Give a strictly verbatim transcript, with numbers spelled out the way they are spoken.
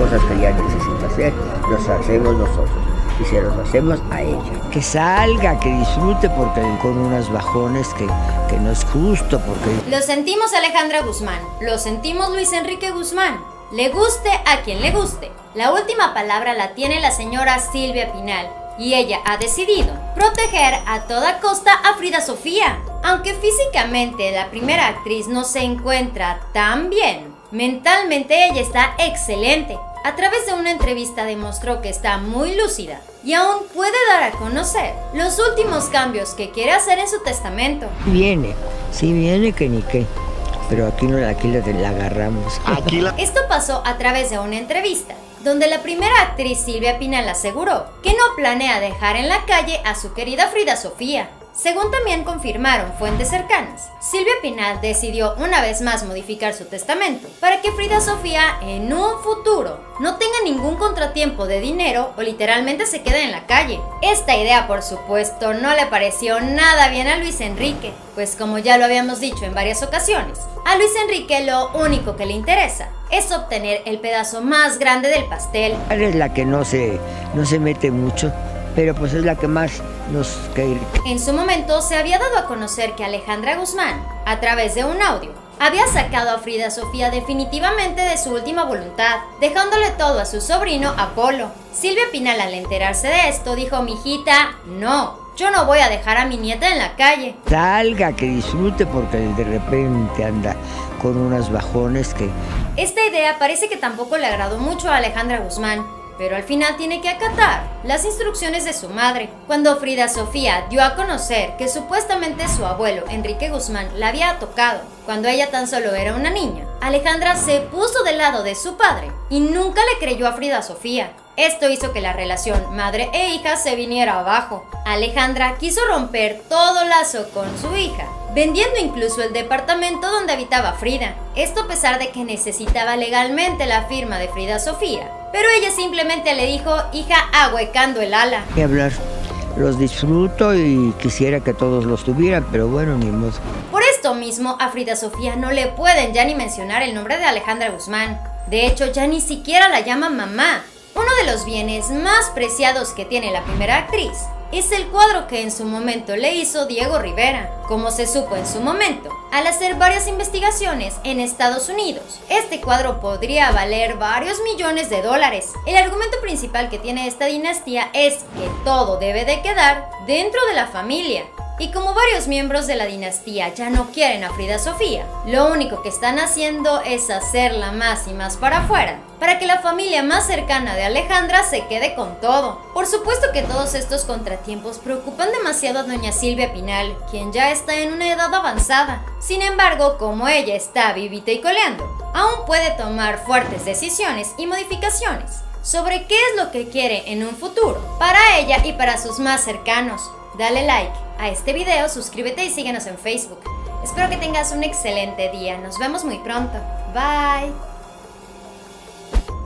cosas que ella necesita hacer, los hacemos nosotros y se los hacemos a ella. Que salga, que disfrute, porque con unos bajones que, que no es justo, porque... Lo sentimos Alejandra Guzmán, lo sentimos Luis Enrique Guzmán. Le guste a quien le guste. La última palabra la tiene la señora Silvia Pinal y ella ha decidido proteger a toda costa a Frida Sofía. Aunque físicamente la primera actriz no se encuentra tan bien, mentalmente ella está excelente. A través de una entrevista demostró que está muy lúcida y aún puede dar a conocer los últimos cambios que quiere hacer en su testamento. Viene, sí viene que ni qué, pero aquí, no, aquí la, la agarramos. Aquí la... Esto pasó a través de una entrevista, donde la primera actriz Silvia Pinal aseguró que no planea dejar en la calle a su querida Frida Sofía. Según también confirmaron fuentes cercanas, Silvia Pinal decidió una vez más modificar su testamento para que Frida Sofía en un futuro no tenga ningún contratiempo de dinero o literalmente se quede en la calle. Esta idea, por supuesto, no le pareció nada bien a Luis Enrique, pues como ya lo habíamos dicho en varias ocasiones, a Luis Enrique lo único que le interesa es obtener el pedazo más grande del pastel. Es la que no se, no se mete mucho, pero pues es la que más nos cae. En su momento se había dado a conocer que Alejandra Guzmán, a través de un audio, había sacado a Frida Sofía definitivamente de su última voluntad, dejándole todo a su sobrino Apolo. Silvia Pinal, al enterarse de esto, dijo: mijita, no, yo no voy a dejar a mi nieta en la calle. Salga, que disfrute, porque de repente anda con unos bajones que... Esta idea parece que tampoco le agradó mucho a Alejandra Guzmán, pero al final tiene que acatar las instrucciones de su madre. Cuando Frida Sofía dio a conocer que supuestamente su abuelo, Enrique Guzmán, la había tocado cuando ella tan solo era una niña, Alejandra se puso del lado de su padre y nunca le creyó a Frida Sofía. Esto hizo que la relación madre e hija se viniera abajo. Alejandra quiso romper todo lazo con su hija, vendiendo incluso el departamento donde habitaba Frida. Esto a pesar de que necesitaba legalmente la firma de Frida Sofía. Pero ella simplemente le dijo: hija, ahuecando el ala. Y hablar, los disfruto y quisiera que todos los tuvieran, pero bueno, ni modo. Por esto mismo, a Frida Sofía no le pueden ya ni mencionar el nombre de Alejandra Guzmán. De hecho, ya ni siquiera la llaman mamá. Uno de los bienes más preciados que tiene la primera actriz es el cuadro que en su momento le hizo Diego Rivera. Como se supo en su momento, al hacer varias investigaciones en Estados Unidos, este cuadro podría valer varios millones de dólares. El argumento principal que tiene esta dinastía es que todo debe de quedar dentro de la familia. Y como varios miembros de la dinastía ya no quieren a Frida Sofía, lo único que están haciendo es hacerla más y más para afuera, para que la familia más cercana de Alejandra se quede con todo. Por supuesto que todos estos contratiempos preocupan demasiado a doña Silvia Pinal, quien ya está en una edad avanzada. Sin embargo, como ella está vivita y coleando, aún puede tomar fuertes decisiones y modificaciones sobre qué es lo que quiere en un futuro, para ella y para sus más cercanos. Dale like a este video, suscríbete y síguenos en Facebook. Espero que tengas un excelente día. Nos vemos muy pronto. Bye.